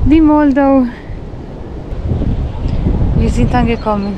die Moldau. Wir sind angekommen.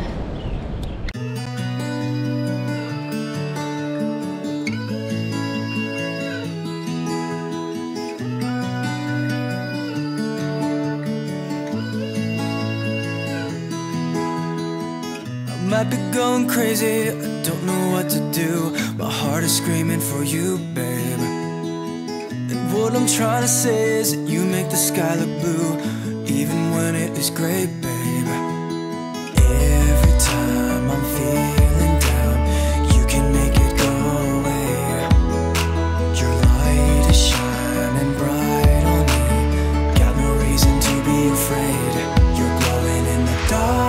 Might be going crazy, I don't know what to do. My heart is screaming for you, babe. And what I'm trying to say is that you make the sky look blue, even when it is gray, babe. Every time I'm feeling down, you can make it go away. Your light is shining bright on me, got no reason to be afraid. You're glowing in the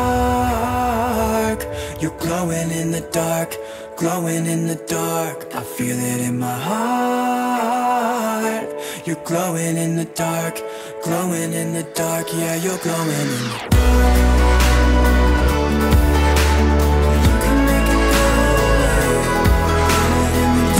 dark. You're glowing in the dark, glowing in the dark. I feel it in my heart. You're glowing in the dark, glowing in the dark. Yeah, you're glowing in the dark. You can make it go away. Glowing in the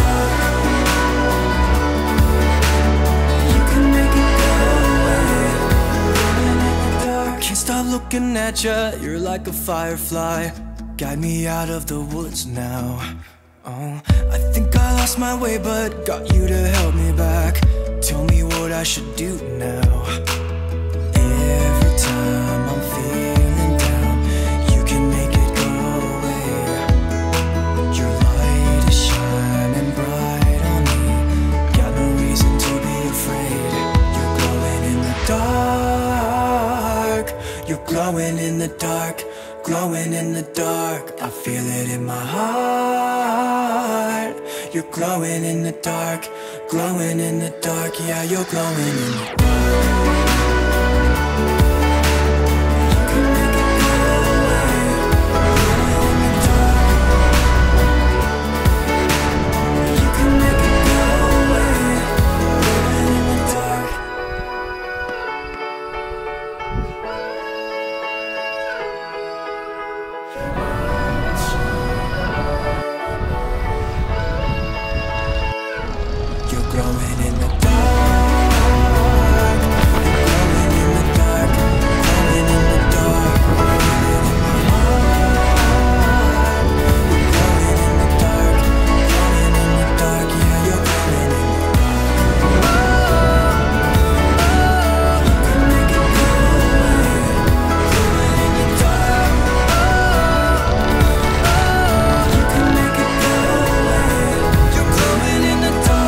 dark. You can make it go away. Glowing in the dark. Can't stop looking at you, you're like a firefly. Guide me out of the woods now. Oh, I think I lost my way, but got you to help me back. Tell me what I should do now. Every time I'm feeling down, you can make it go away. Your light is shining bright on me, got no reason to be afraid. You're glowing in the dark. You're glowing in the dark, glowing in the dark. I feel it in my heart. You're glowing in the dark, glowing in the dark. Yeah, you're glowing in the dark. You can make it go away. Glowing in the dark. You can make it go away. Glowing in the dark. You're glowing in the dark. You're glowing in the dark. Glowing in the dark. Glowing in my heart. You're glowing in the dark. Glowing in the dark. Yeah, you're glowing in the dark. You can make it go away. Glowing in the dark. You can make it go away. You're glowing in the dark.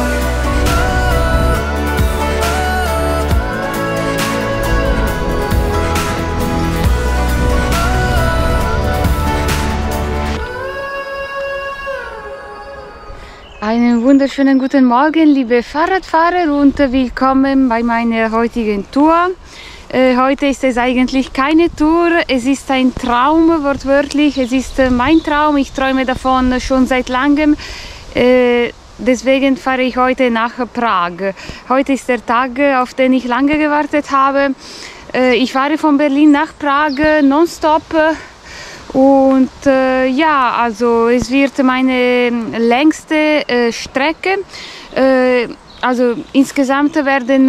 Einen wunderschönen guten Morgen, liebe Fahrradfahrer, und willkommen bei meiner heutigen Tour. Heute ist es eigentlich keine Tour, es ist ein Traum, wortwörtlich. Es ist mein Traum, ich träume davon schon seit langem. Deswegen fahre ich heute nach Prag. Heute ist der Tag, auf den ich lange gewartet habe. Ich fahre von Berlin nach Prag nonstop. Und ja, also es wird meine längste Strecke. Also insgesamt werden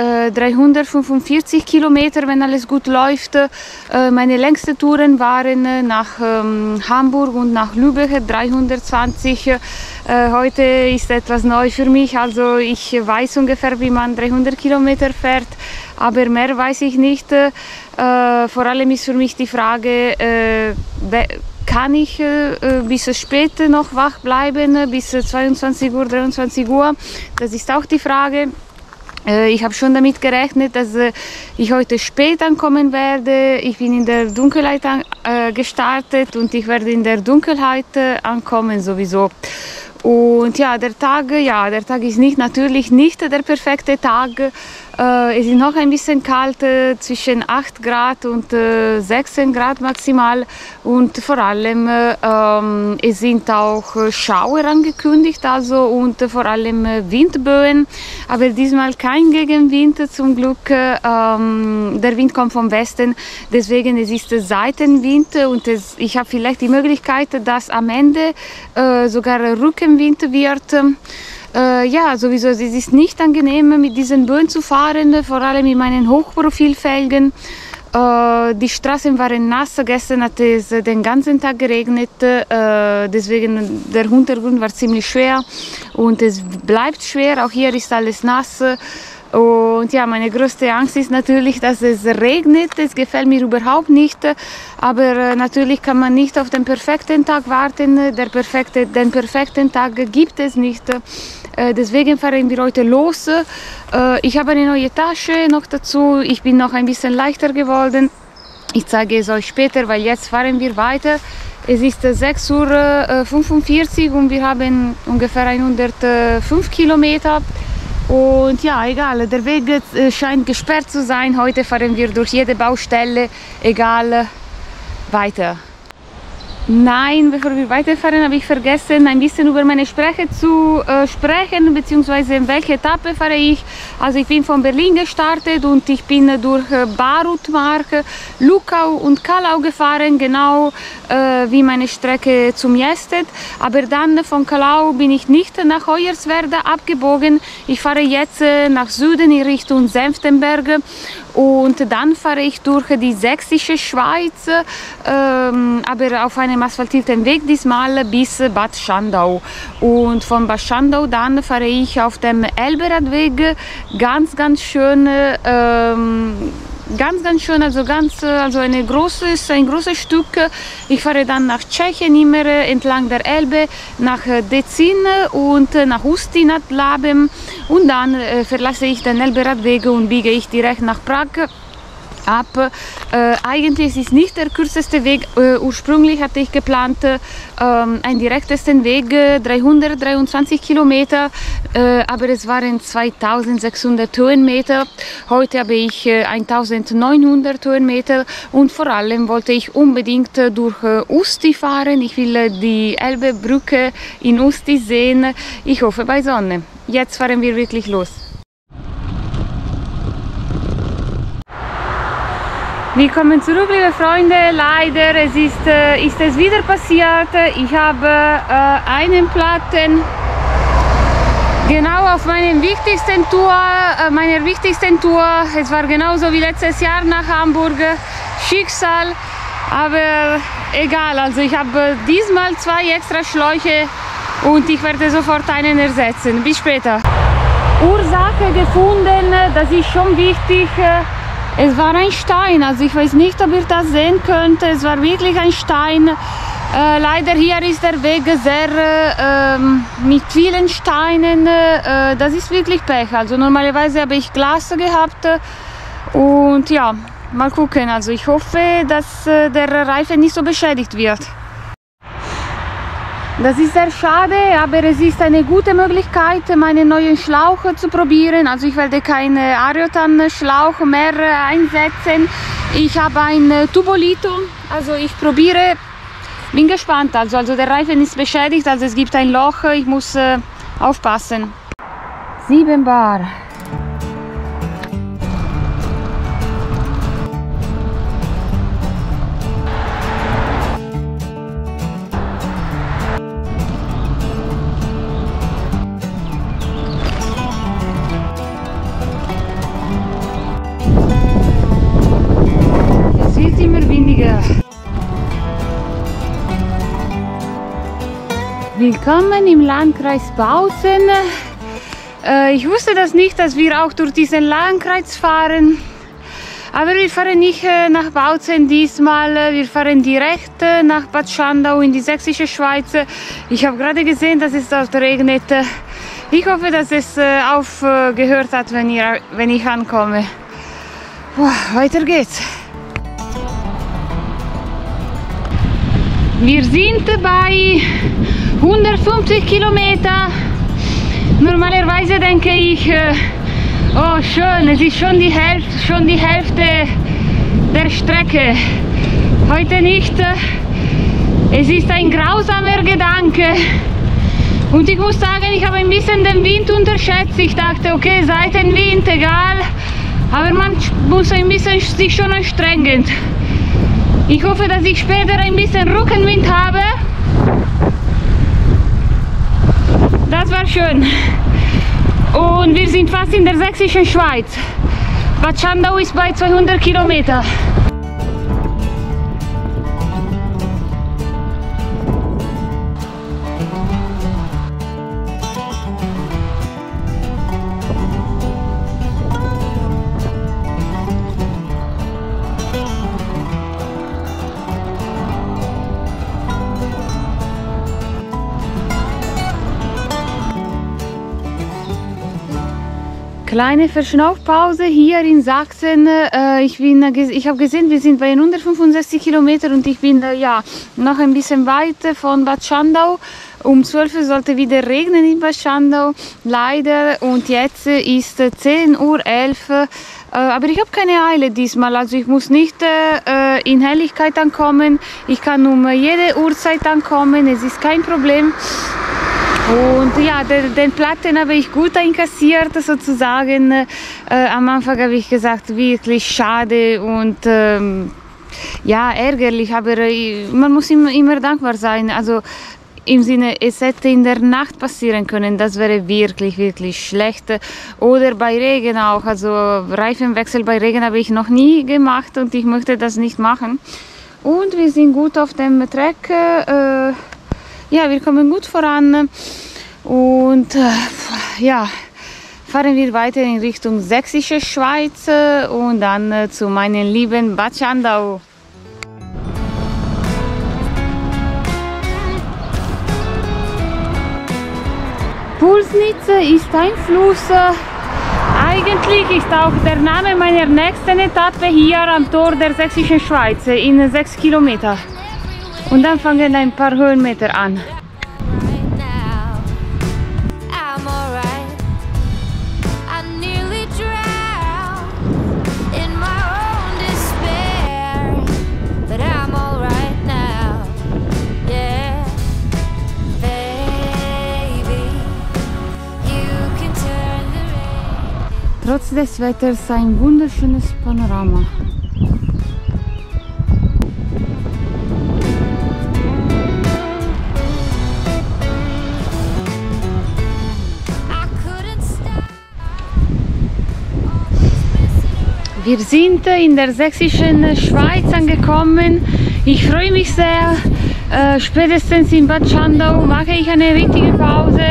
345 Kilometer, wenn alles gut läuft. Meine längsten Touren waren nach Hamburg und nach Lübeck, 320. Heute ist etwas neu für mich, also ich weiß ungefähr, wie man 300 Kilometer fährt, aber mehr weiß ich nicht. Vor allem ist für mich die Frage, kann ich bis spät noch wach bleiben, bis 22 Uhr, 23 Uhr? Das ist auch die Frage. Ich habe schon damit gerechnet, dass ich heute spät ankommen werde. Ich bin in der Dunkelheit gestartet und ich werde in der Dunkelheit ankommen sowieso. Und ja, der Tag ist natürlich nicht der perfekte Tag. Es ist noch ein bisschen kalt, zwischen 8 Grad und 16 Grad maximal, und vor allem es sind auch Schauer angekündigt, also, und vor allem Windböen, aber diesmal kein Gegenwind zum Glück. Der Wind kommt vom Westen, deswegen es ist Seitenwind, und ich habe vielleicht die Möglichkeit, dass am Ende sogar Rückenwind wird. Ja, sowieso, es ist nicht angenehm mit diesen Böen zu fahren, vor allem mit meinen Hochprofilfelgen. Die Straßen waren nass, gestern hat es den ganzen Tag geregnet, deswegen der Untergrund war ziemlich schwer und es bleibt schwer, auch hier ist alles nass. Und ja, meine größte Angst ist natürlich, dass es regnet. Es gefällt mir überhaupt nicht. Aber natürlich kann man nicht auf den perfekten Tag warten. Den perfekten Tag gibt es nicht. Deswegen fahren wir heute los. Ich habe eine neue Tasche noch dazu. Ich bin noch ein bisschen leichter geworden. Ich zeige es euch später, weil jetzt fahren wir weiter. Es ist 6:45 Uhr und wir haben ungefähr 105 Kilometer. Und ja, egal, der Weg scheint gesperrt zu sein. Heute fahren wir durch jede Baustelle, egal, weiter. Nein, bevor wir weiterfahren, habe ich vergessen, ein bisschen über meine Strecke zu sprechen, beziehungsweise in welche Etappe fahre ich. Also ich bin von Berlin gestartet und ich bin durch Barutmark, Lukau und Kallau gefahren, genau wie meine Strecke zum Jested. Aber dann von Kallau bin ich nicht nach Hoyerswerda abgebogen. Ich fahre jetzt nach Süden in Richtung Senftenberg. Und dann fahre ich durch die sächsische Schweiz, aber auf einem asphaltierten Weg diesmal bis Bad Schandau. Und von Bad Schandau dann fahre ich auf dem Elberadweg, ganz schön, also ein großes Stück. Ich fahre dann nach Tschechien immer entlang der Elbe, nach Decin und nach Ústí nad Labem und dann verlasse ich den Elberadweg und biege ich direkt nach Prag ab. Eigentlich ist es nicht der kürzeste Weg. Ursprünglich hatte ich geplant einen direktesten Weg, 323 Kilometer, aber es waren 2600 Höhenmeter. Heute habe ich 1900 Höhenmeter und vor allem wollte ich unbedingt durch Ústí fahren. Ich will die Elbebrücke in Ústí sehen. Ich hoffe bei Sonne. Jetzt fahren wir wirklich los. Willkommen zurück, liebe Freunde. Leider ist es wieder passiert. Ich habe einen Platten genau auf meiner wichtigsten Tour. Es war genauso wie letztes Jahr nach Hamburg. Schicksal, aber egal. Also ich habe diesmal 2 extra Schläuche und ich werde sofort einen ersetzen. Bis später. Ursache gefunden, das ist schon wichtig. Es war ein Stein, also ich weiß nicht, ob ihr das sehen könnt. Es war wirklich ein Stein. Leider hier ist der Weg sehr mit vielen Steinen. Das ist wirklich Pech. Also normalerweise habe ich Glas gehabt und ja, mal gucken. Also ich hoffe, dass der Reifen nicht so beschädigt wird. Das ist sehr schade, aber es ist eine gute Möglichkeit, meinen neuen Schlauch zu probieren. Also ich werde keinen Ariotan-Schlauch mehr einsetzen. Ich habe ein Tubolito, also ich probiere, bin gespannt. Also der Reifen ist beschädigt, also es gibt ein Loch, ich muss aufpassen. 7 Bar. Willkommen im Landkreis Bautzen. Ich wusste das nicht, dass wir auch durch diesen Landkreis fahren. Aber wir fahren nicht nach Bautzen diesmal. Wir fahren direkt nach Bad Schandau in die sächsische Schweiz. Ich habe gerade gesehen, dass es dort regnet. Ich hoffe, dass es aufgehört hat, wenn ich ankomme. Weiter geht's. Wir sind bei 150 Kilometer. Normalerweise denke ich, oh schön, es ist schon die Hälfte der Strecke. Heute nicht. Es ist ein grausamer Gedanke. Und ich muss sagen, ich habe ein bisschen den Wind unterschätzt. Ich dachte, okay, Seitenwind, egal. Aber man muss ein bisschen sich schon anstrengen. Ich hoffe, dass ich später ein bisschen Rückenwind habe. Das war schön. Und wir sind fast in der sächsischen Schweiz. Bad Schandau ist bei 200 Kilometer. Kleine Verschnaufpause hier in Sachsen. Ich habe gesehen, wir sind bei 165 Kilometern und ich bin ja noch ein bisschen weiter von Bad Schandau. Um 12 Uhr sollte wieder regnen in Bad Schandau, leider. Und jetzt ist 10:11 Uhr. Aber ich habe keine Eile diesmal, also ich muss nicht in Helligkeit ankommen. Ich kann um jede Uhrzeit ankommen, es ist kein Problem. Und ja, den Platten habe ich gut einkassiert sozusagen. Am Anfang habe ich gesagt, wirklich schade und ja, ärgerlich, aber man muss immer dankbar sein. Also im Sinne, es hätte in der Nacht passieren können, das wäre wirklich, wirklich schlecht. Oder bei Regen auch, also Reifenwechsel bei Regen habe ich noch nie gemacht und ich möchte das nicht machen. Und wir sind gut auf dem Track. Ja, wir kommen gut voran und ja, fahren wir weiter in Richtung Sächsische Schweiz und dann zu meinem lieben Bad Schandau. Pulsnitz ist ein Fluss. Eigentlich ist auch der Name meiner nächsten Etappe hier am Tor der Sächsischen Schweiz in 6 Kilometer. Und dann fangen ein paar Höhenmeter an. Trotz des Wetters ein wunderschönes Panorama. Wir sind in der Sächsischen Schweiz angekommen. Ich freue mich sehr. Spätestens in Bad Schandau mache ich eine richtige Pause.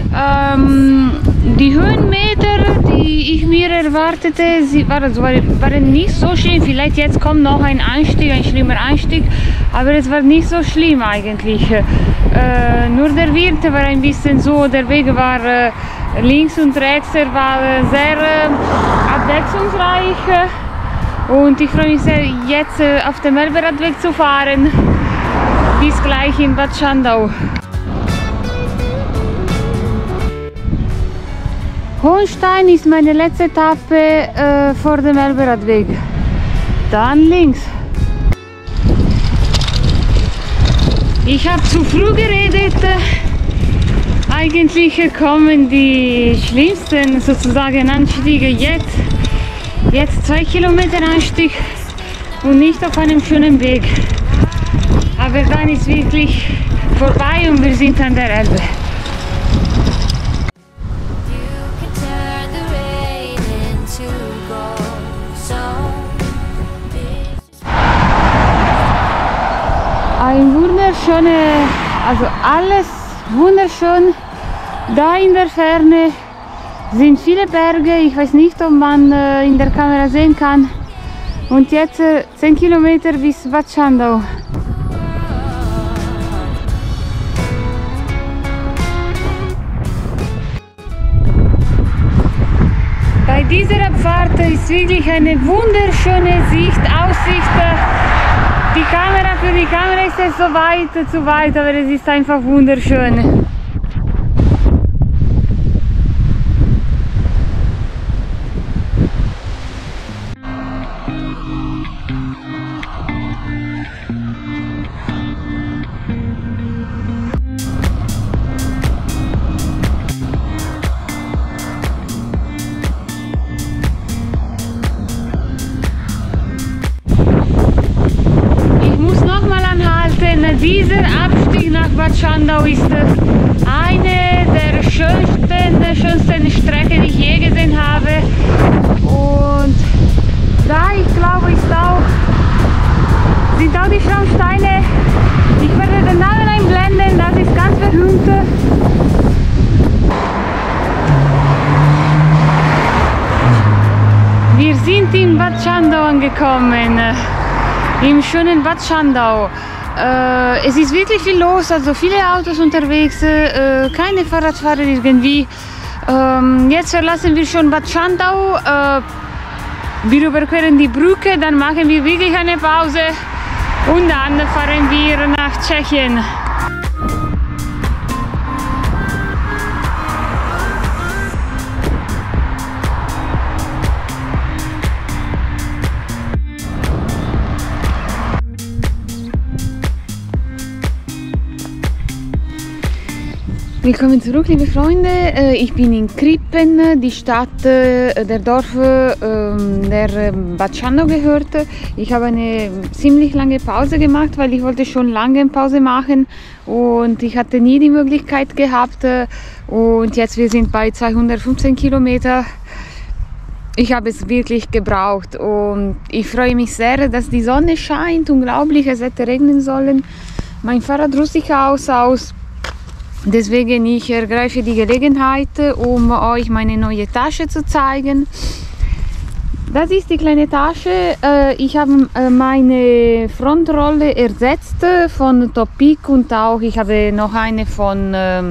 Die Höhenmeter, die ich mir erwartete, waren nicht so schlimm. Vielleicht jetzt kommt noch ein Anstieg, ein schlimmer Anstieg, aber es war nicht so schlimm eigentlich. Nur der Wind war ein bisschen so, der Weg war links und rechts, er war sehr abwechslungsreich. Und ich freue mich sehr, jetzt auf dem Elberadweg zu fahren. Bis gleich in Bad Schandau. Hohenstein ist meine letzte Etappe vor dem Elberadweg. Dann links. Ich habe zu früh geredet. Eigentlich kommen die schlimmsten sozusagen Anstiege jetzt. Jetzt 2 Kilometer Anstieg und nicht auf einem schönen Weg. Aber dann ist wirklich vorbei und wir sind an der Elbe. Ein wunderschönes, also alles wunderschön. Da in der Ferne sind viele Berge, ich weiß nicht, ob man in der Kamera sehen kann. Und jetzt 10 Kilometer bis Bad Schandau. Bei dieser Abfahrt ist wirklich eine wunderschöne Aussicht. Für die Kamera ist es zu weit, aber es ist einfach wunderschön. Dieser Abstieg nach Bad Schandau ist eine der schönsten Strecke, die ich je gesehen habe. Und da, ich glaube, sind auch die Schornsteine. Ich werde den Namen einblenden, das ist ganz berühmt. Wir sind in Bad Schandau angekommen, im schönen Bad Schandau. Es ist wirklich viel los, also viele Autos unterwegs, keine Fahrradfahrer irgendwie. Jetzt verlassen wir schon Bad Schandau, wir überqueren die Brücke, dann machen wir wirklich eine Pause und dann fahren wir nach Tschechien. Willkommen zurück, liebe Freunde. Ich bin in Krippen, die Stadt, der Dorf, der Bad Schandau gehörte. Ich habe eine ziemlich lange Pause gemacht, weil ich wollte schon lange eine Pause machen und ich hatte nie die Möglichkeit gehabt. Und jetzt wir sind bei 215 Kilometer. Ich habe es wirklich gebraucht und ich freue mich sehr, dass die Sonne scheint. Unglaublich, es hätte regnen sollen. Mein Fahrrad ruht sich aus. Deswegen ich ergreife die Gelegenheit, um euch meine neue Tasche zu zeigen. Das ist die kleine Tasche. Ich habe meine Frontrolle ersetzt von Topic und auch ich habe noch eine von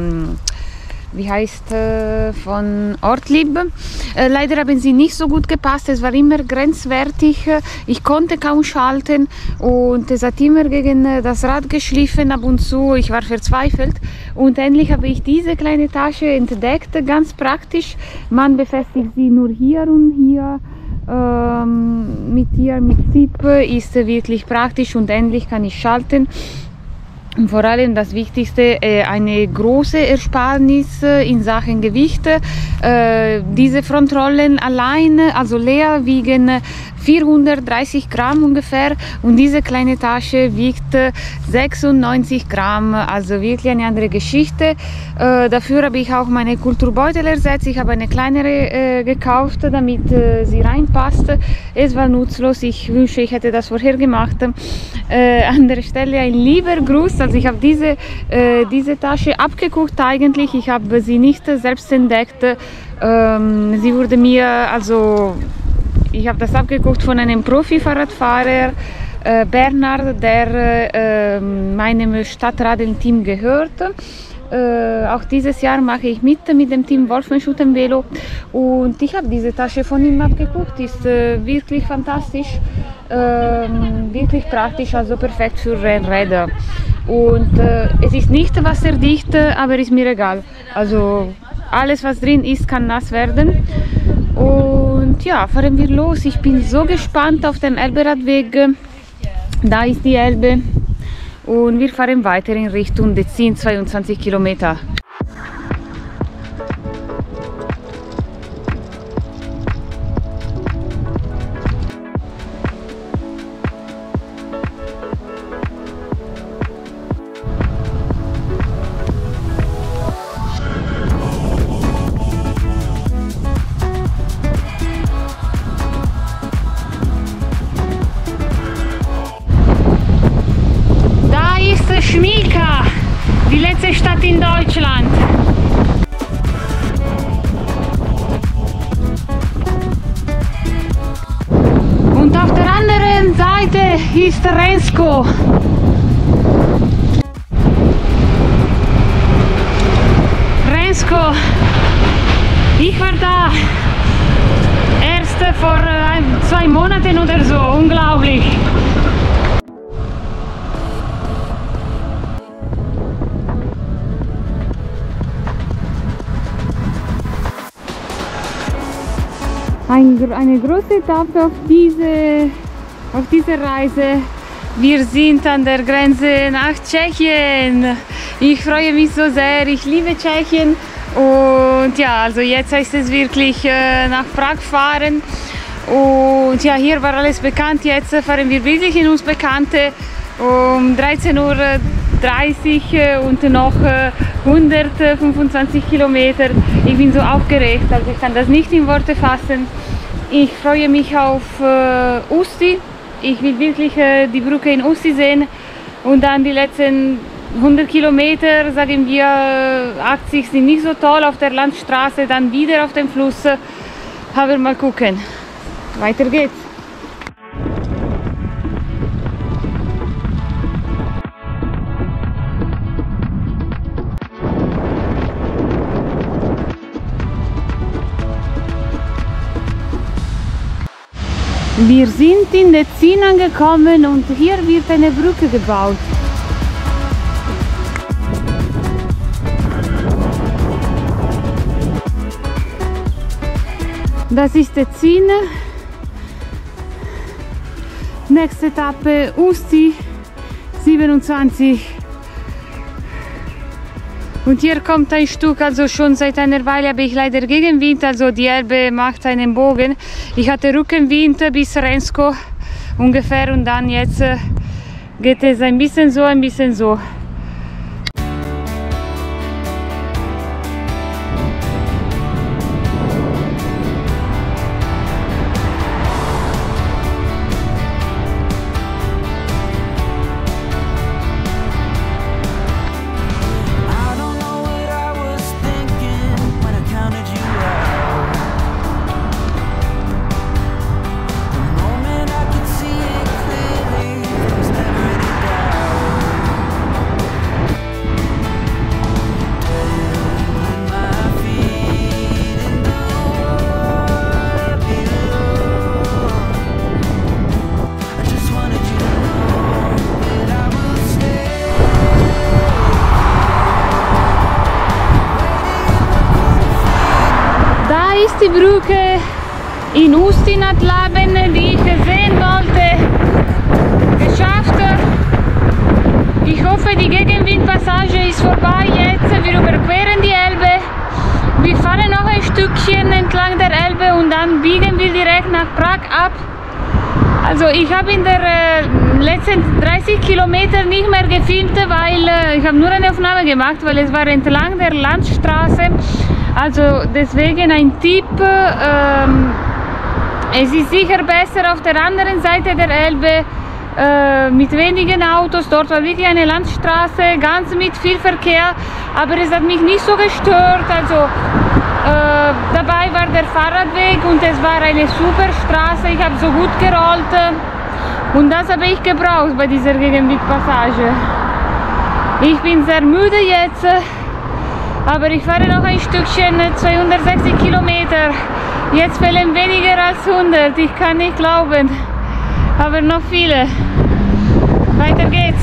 von Ortlieb. Leider haben sie nicht so gut gepasst, es war immer grenzwertig, ich konnte kaum schalten und es hat immer gegen das Rad geschliffen ab und zu, ich war verzweifelt und endlich habe ich diese kleine Tasche entdeckt, ganz praktisch, man befestigt sie nur hier und hier. Mit Zip ist wirklich praktisch und endlich kann ich schalten. Und vor allem das Wichtigste, eine große Ersparnis in Sachen Gewicht. Diese Frontrollen allein, also leer, wiegen 430 Gramm ungefähr und diese kleine Tasche wiegt 96 Gramm, also wirklich eine andere Geschichte. Dafür habe ich auch meine Kulturbeutel ersetzt. Ich habe eine kleinere gekauft, damit sie reinpasst. Es war nutzlos, ich wünsche, ich hätte das vorher gemacht. An der Stelle ein lieber Gruß, also ich habe diese Tasche abgeguckt eigentlich, ich habe sie nicht selbst entdeckt. Sie wurde mir, also ich habe das abgeguckt von einem Profi-Fahrradfahrer, Bernhard, der meinem Stadtradeln-Team gehört. Auch dieses Jahr mache ich mit dem Team Wolfenschutz Velo und ich habe diese Tasche von ihm abgeguckt, ist wirklich fantastisch, wirklich praktisch, also perfekt für Rennräder. Und es ist nicht wasserdicht, aber ist mir egal. Also alles, was drin ist, kann nass werden. Und ja, fahren wir los. Ich bin so gespannt auf dem Elberadweg. Da ist die Elbe. Und wir fahren weiter in Richtung Dezzin, 22 Kilometer. Schmilka, die letzte Stadt in Deutschland. Und auf der anderen Seite ist Rensko. Rensko, ich war da erst vor 2 Monaten oder so, unglaublich. Eine große Etappe auf diese Reise. Wir sind an der Grenze nach Tschechien. Ich freue mich so sehr, ich liebe Tschechien. Und ja, also jetzt heißt es wirklich nach Prag fahren. Und ja, hier war alles bekannt, jetzt fahren wir wirklich in uns Bekannte. Um 13:30 30 und noch 125 Kilometer. Ich bin so aufgeregt, also ich kann das nicht in Worte fassen. Ich freue mich auf Usti. Ich will wirklich die Brücke in Usti sehen und dann die letzten 100 Kilometer, sagen wir 80, sind nicht so toll auf der Landstraße, dann wieder auf dem Fluss. Aber mal gucken. Weiter geht's. Wir sind in Dezzin angekommen und hier wird eine Brücke gebaut. Das ist Dezzin. Nächste Etappe Usti 27. Und hier kommt ein Stück, also schon seit einer Weile habe ich leider Gegenwind, also die Elbe macht einen Bogen. Ich hatte Rückenwind bis Rensko ungefähr und dann jetzt geht es ein bisschen so, ein bisschen so. Die Brücke in Usti nad Labem, die ich sehen wollte, geschafft. Ich hoffe, die Gegenwindpassage ist vorbei jetzt. Wir überqueren die Elbe. Wir fahren noch ein Stückchen entlang der Elbe und dann biegen wir direkt nach Prag ab. Also ich habe in der letzten 30 Kilometer nicht mehr gefilmt, weil ich habe nur eine Aufnahme gemacht, weil es war entlang der Landstraße. Also deswegen ein Tipp, es ist sicher besser auf der anderen Seite der Elbe mit wenigen Autos. Dort war wirklich eine Landstraße, ganz mit viel Verkehr, aber es hat mich nicht so gestört. Also dabei war der Fahrradweg und es war eine super Straße, ich habe so gut gerollt und das habe ich gebraucht bei dieser Gegenwindpassage. Ich bin sehr müde jetzt. Aber ich fahre noch ein Stückchen, 260 Kilometer. Jetzt fehlen weniger als 100, ich kann nicht glauben. Aber noch viele. Weiter geht's.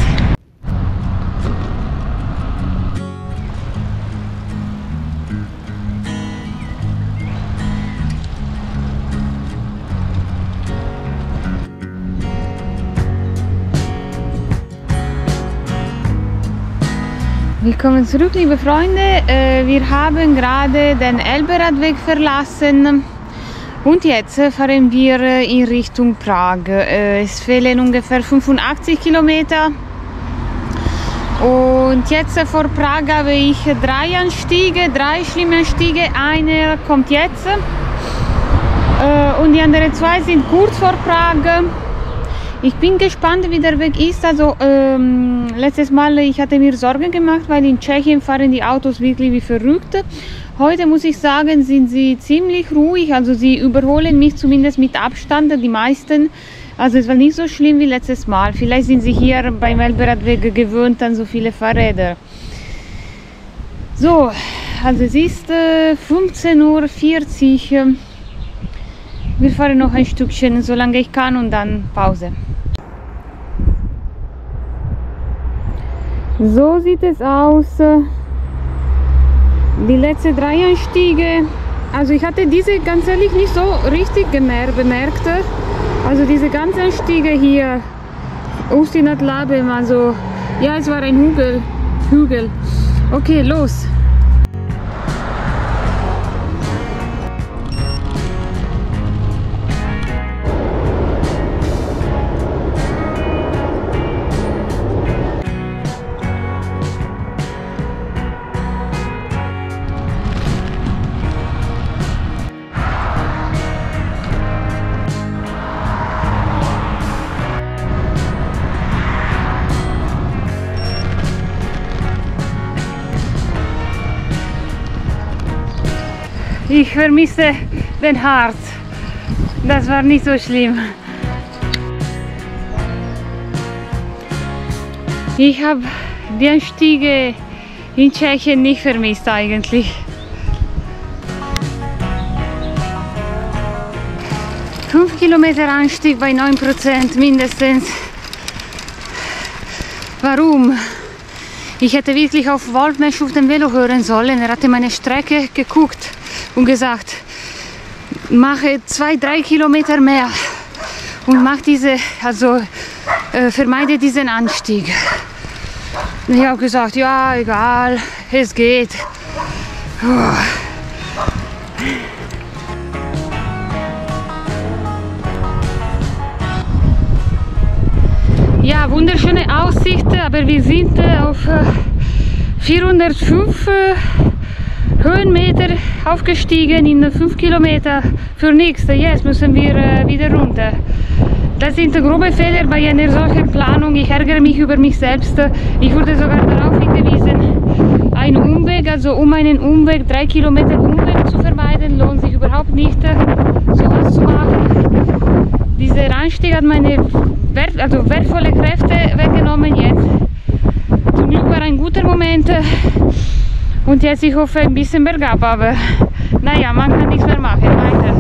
Willkommen zurück, liebe Freunde. Wir haben gerade den Elberadweg verlassen und jetzt fahren wir in Richtung Prag. Es fehlen ungefähr 85 Kilometer und jetzt vor Prag habe ich 3 Anstiege, 3 schlimme Anstiege. Einer kommt jetzt und die anderen 2 sind kurz vor Prag. Ich bin gespannt, wie der Weg ist. Also letztes Mal ich hatte mir Sorgen gemacht, weil in Tschechien fahren die Autos wirklich wie verrückt. Heute muss ich sagen, sind sie ziemlich ruhig. Also sie überholen mich zumindest mit Abstand, die meisten. Also es war nicht so schlimm wie letztes Mal. Vielleicht sind sie hier beim Elberadweg gewöhnt an so viele Fahrräder. So, also es ist 15:40 Uhr. Wir fahren noch ein Stückchen, solange ich kann, und dann Pause. So sieht es aus. Die letzten 3 Anstiege. Also ich hatte diese ganz ehrlich nicht so richtig bemerkt. Also diese ganzen Anstiege hier, Usti nad Labem, also ja, es war ein Hügel. Okay, los. Ich vermisse den Harz. Das war nicht so schlimm. Ich habe die Anstiege in Tschechien nicht vermisst eigentlich. 5 Kilometer Anstieg bei 9% mindestens. Warum? Ich hätte wirklich auf Wolfmesch auf dem Velo hören sollen. Er hatte meine Strecke geguckt und gesagt, mache 2-3 Kilometer mehr und mach diese, also vermeide diesen Anstieg. Und ich habe gesagt, ja, egal, es geht. Ja, wunderschöne Aussicht, aber wir sind auf 405 Höhenmeter aufgestiegen in 5 Kilometer für nichts. Jetzt müssen wir wieder runter. Das sind grobe Fehler bei einer solchen Planung. Ich ärgere mich über mich selbst. Ich wurde sogar darauf hingewiesen, einen Umweg, also um einen Umweg, 3 Kilometer Umweg zu vermeiden, lohnt sich überhaupt nicht, sowas zu machen. Dieser Anstieg hat meine wertvolle Kräfte weggenommen jetzt. Zum Glück war ein guter Moment und jetzt, ich hoffe, ein bisschen bergab, aber naja, man kann nichts mehr machen. Weiter.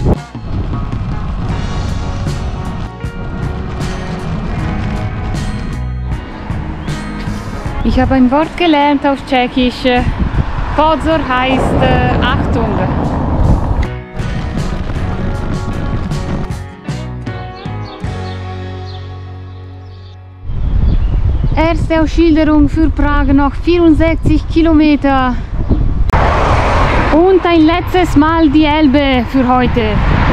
Ich habe ein Wort gelernt auf Tschechisch. Pozor heißt Achtung. Erste Ausschilderung für Prag, noch 64 Kilometer. Und ein letztes Mal die Elbe für heute.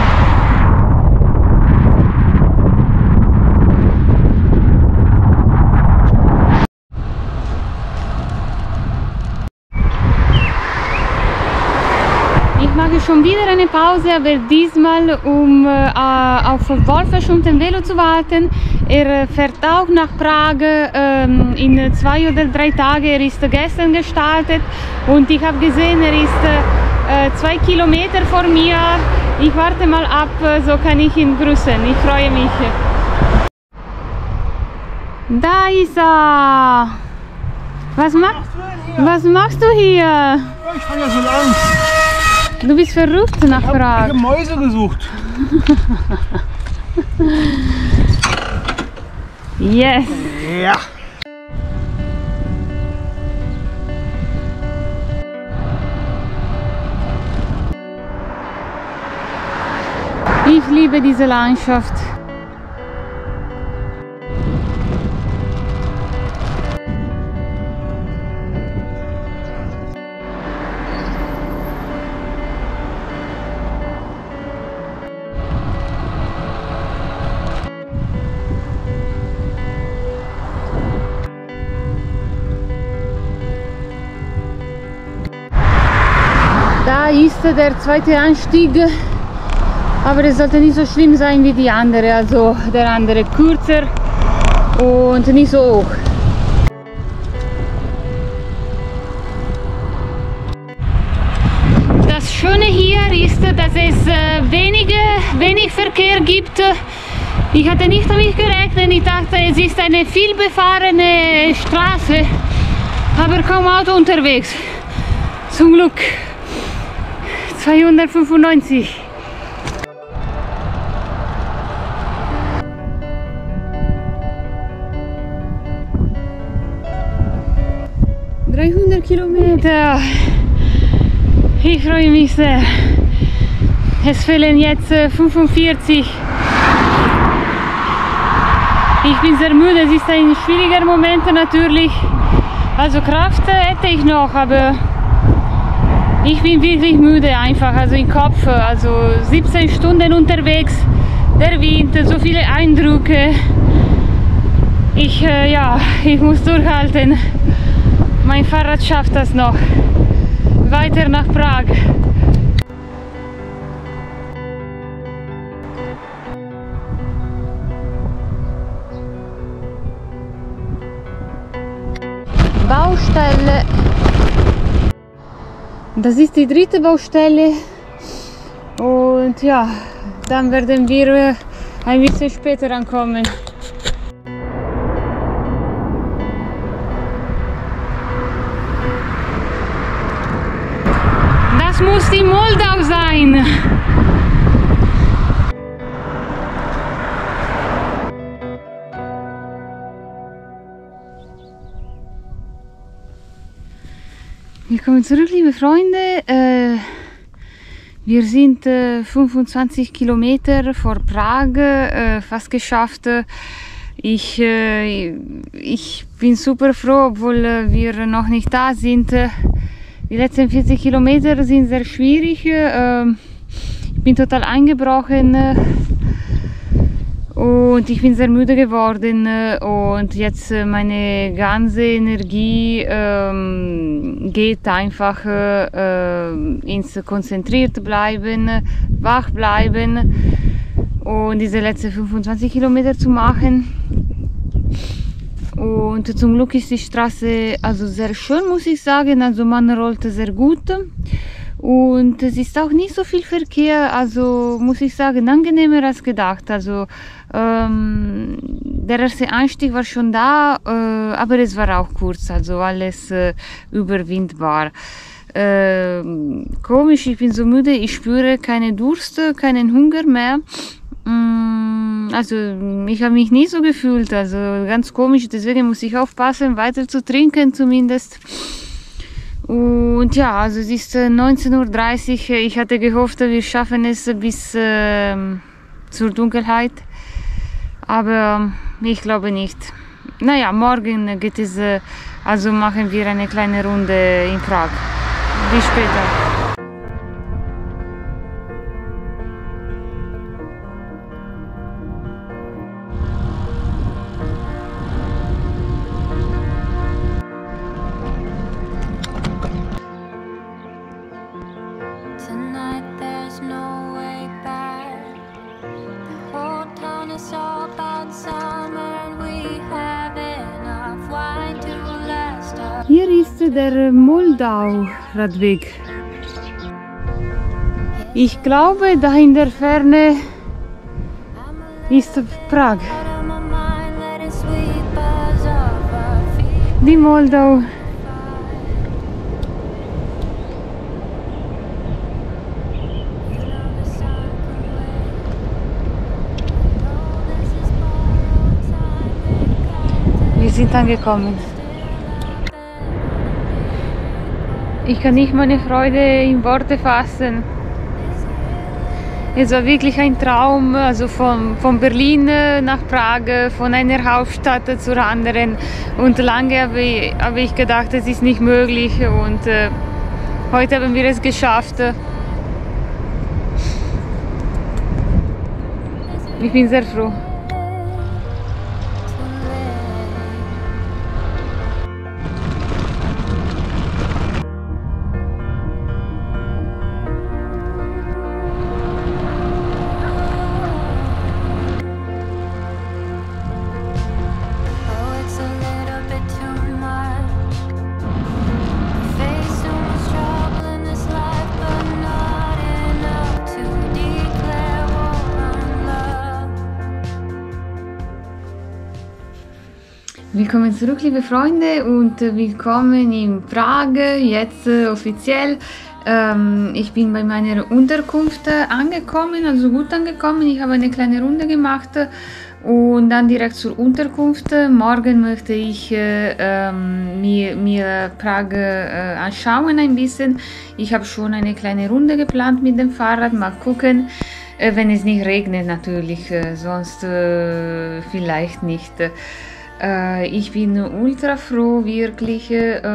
Ich mache schon wieder eine Pause, aber diesmal um auf Wolfmesch und dem Velo zu warten. Er fährt auch nach Prag in 2 oder 3 Tagen. Er ist gestern gestartet und ich habe gesehen, er ist 2 Kilometer vor mir. Ich warte mal ab, so kann ich ihn grüßen. Ich freue mich. Da ist er! Was machst du hier? Ich fange ja schon an. Du bist verrückt nach Prag. Ich habe Mäuse gesucht. Yes! Ja. Ich liebe diese Landschaft. Da ist der zweite Anstieg, aber es sollte nicht so schlimm sein wie die andere, also der andere kürzer und nicht so hoch. Das Schöne hier ist, dass es wenig Verkehr gibt. Ich hatte nicht damit gerechnet, ich dachte, es ist eine vielbefahrene Straße, aber kaum Auto unterwegs. Zum Glück. 295. Kilometer. Ich freue mich sehr. Es fehlen jetzt 45. Ich bin sehr müde. Es ist ein schwieriger Moment natürlich. Also Kraft hätte ich noch, aber ich bin wirklich müde einfach, also im Kopf. Also 17 Stunden unterwegs, der Wind, so viele Eindrücke. Ich muss durchhalten. Mein Fahrrad schafft das noch. Weiter nach Prag. Baustelle. Das ist die dritte Baustelle und ja, dann werden wir ein bisschen später ankommen. Das muss die Moldau sein. Willkommen zurück, liebe Freunde. Wir sind 25 Kilometer vor Prag, fast geschafft. Ich bin super froh, obwohl wir noch nicht da sind. Die letzten 40 Kilometer sind sehr schwierig. Ich bin total eingebrochen und ich bin sehr müde geworden und jetzt meine ganze Energie geht einfach ins konzentriert bleiben, wach bleiben und diese letzten 25 Kilometer zu machen. Und zum Glück ist die Straße also sehr schön, muss ich sagen, also man rollt sehr gut und es ist auch nicht so viel Verkehr, also muss ich sagen, angenehmer als gedacht. Also der erste Einstieg war schon da, aber es war auch kurz, also alles überwindbar. Komisch, ich bin so müde, ich spüre keinen Durst, keinen Hunger mehr. Also ich habe mich nie so gefühlt, also ganz komisch, deswegen muss ich aufpassen, weiter zu trinken zumindest. Und ja, also es ist 19:30 Uhr, ich hatte gehofft, wir schaffen es bis zur Dunkelheit, aber ich glaube nicht. Naja, morgen geht es, also machen wir eine kleine Runde in Prag. Bis später. Hier ist der Moldau-Radweg. Ich glaube, da in der Ferne ist Prag. Die Moldau. Wir sind angekommen. Ich kann nicht meine Freude in Worte fassen. Es war wirklich ein Traum, also von Berlin nach Prag, von einer Hauptstadt zur anderen. Und lange habe ich gedacht, es ist nicht möglich. Und heute haben wir es geschafft. Ich bin sehr froh. Willkommen zurück, liebe Freunde, und willkommen in Prag, jetzt offiziell. Ich bin bei meiner Unterkunft angekommen, also gut angekommen. Ich habe eine kleine Runde gemacht und dann direkt zur Unterkunft. Morgen möchte ich mir Prag anschauen ein bisschen. Ich habe schon eine kleine Runde geplant mit dem Fahrrad, mal gucken. Wenn es nicht regnet natürlich, sonst vielleicht nicht. Ich bin ultra froh, wirklich.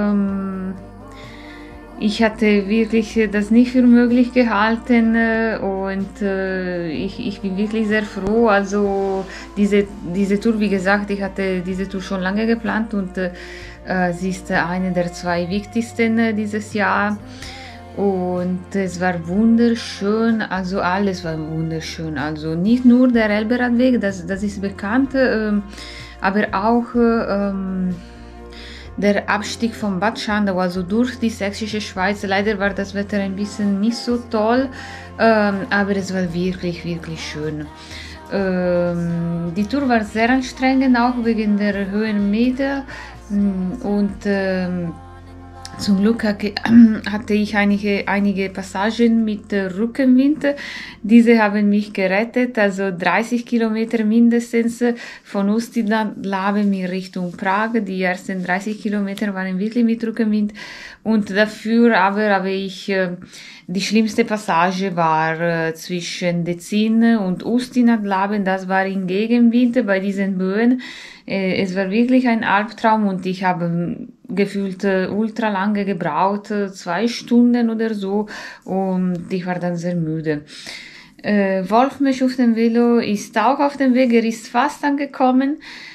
Ich hatte wirklich das nicht für möglich gehalten und ich bin wirklich sehr froh. Also diese Tour, wie gesagt, ich hatte diese Tour schon lange geplant und sie ist eine der 2 wichtigsten dieses Jahr. Und es war wunderschön, also alles war wunderschön. Also nicht nur der Elberadweg, das ist bekannt, aber auch der Abstieg von Bad Schandau, also durch die Sächsische Schweiz. Leider war das Wetter ein bisschen nicht so toll, aber es war wirklich, wirklich schön. Die Tour war sehr anstrengend, auch wegen der Höhenmeter, und zum Glück hatte ich einige Passagen mit Rückenwind. Diese haben mich gerettet, also 30 Kilometer mindestens von Ústí nad Labem in Richtung Prag. Die ersten 30 Kilometer waren wirklich mit Rückenwind, und dafür aber habe ich die schlimmste Passage war zwischen Dezzin und Ústí nad Labem. Das war in Gegenwind bei diesen Böen. Es war wirklich ein Albtraum, und ich habe gefühlt ultra lange gebraucht, 2 Stunden oder so, und ich war dann sehr müde. Wolfmech auf dem Velo ist auch auf dem Weg, er ist fast angekommen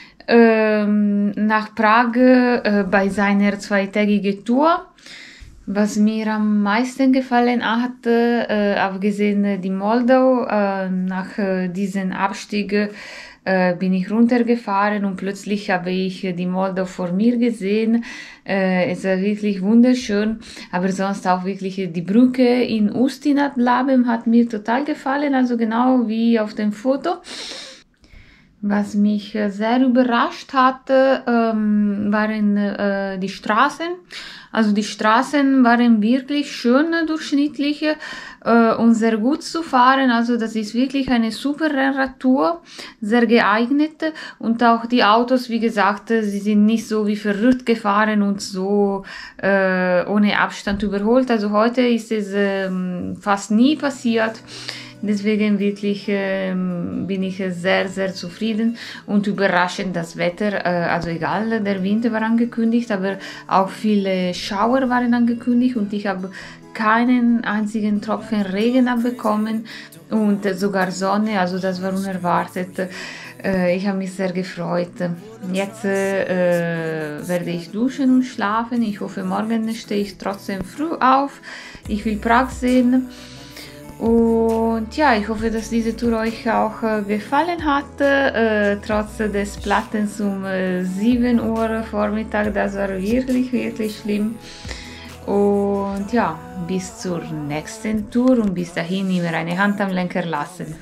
nach Prag bei seiner 2-tägigen Tour. Was mir am meisten gefallen hat, abgesehen die Moldau, nach diesem Abstieg bin ich runtergefahren, und plötzlich habe ich die Moldau vor mir gesehen. Es war wirklich wunderschön, aber sonst auch wirklich die Brücke in Ústí nad Labem hat mir total gefallen, also genau wie auf dem Foto. Was mich sehr überrascht hatte, waren die Straßen. Also die Straßen waren wirklich schön durchschnittlich und sehr gut zu fahren. Also das ist wirklich eine super Rennradtour, sehr geeignet. Und auch die Autos, wie gesagt, sie sind nicht so wie verrückt gefahren und so ohne Abstand überholt. Also heute ist es fast nie passiert. Deswegen wirklich bin ich sehr, sehr zufrieden und überraschend das Wetter. Also egal, der Winter war angekündigt, aber auch viele Schauer waren angekündigt, und ich habe keinen einzigen Tropfen Regen abbekommen und sogar Sonne, also das war unerwartet. Ich habe mich sehr gefreut. Jetzt werde ich duschen und schlafen. Ich hoffe, morgen stehe ich trotzdem früh auf. Ich will Prag sehen. Und ja, ich hoffe, dass diese Tour euch auch gefallen hat, trotz des Plattens um 7 Uhr Vormittag. Das war wirklich, wirklich schlimm. Und ja, bis zur nächsten Tour, und bis dahin immer eine Hand am Lenker lassen.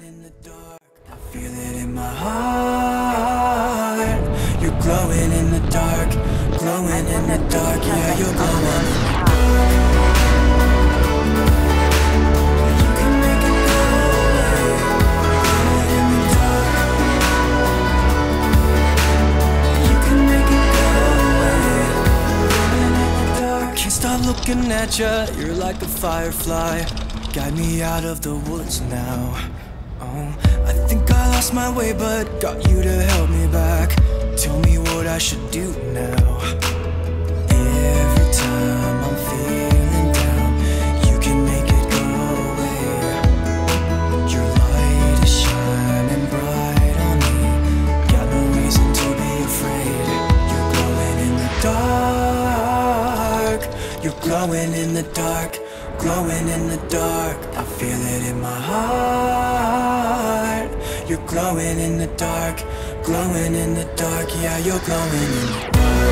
Stop looking at you, you're like a firefly. Guide me out of the woods now. Oh, I think I lost my way, but got you to help me back. Tell me what I should do now. Every time I'm feeling down, you can make it go away. Your light is shining bright on me. Got no reason to be afraid. You're glowing in the dark. You're glowing in the dark, glowing in the dark. I feel it in my heart. You're glowing in the dark, glowing in the dark. Yeah, you're glowing in the dark.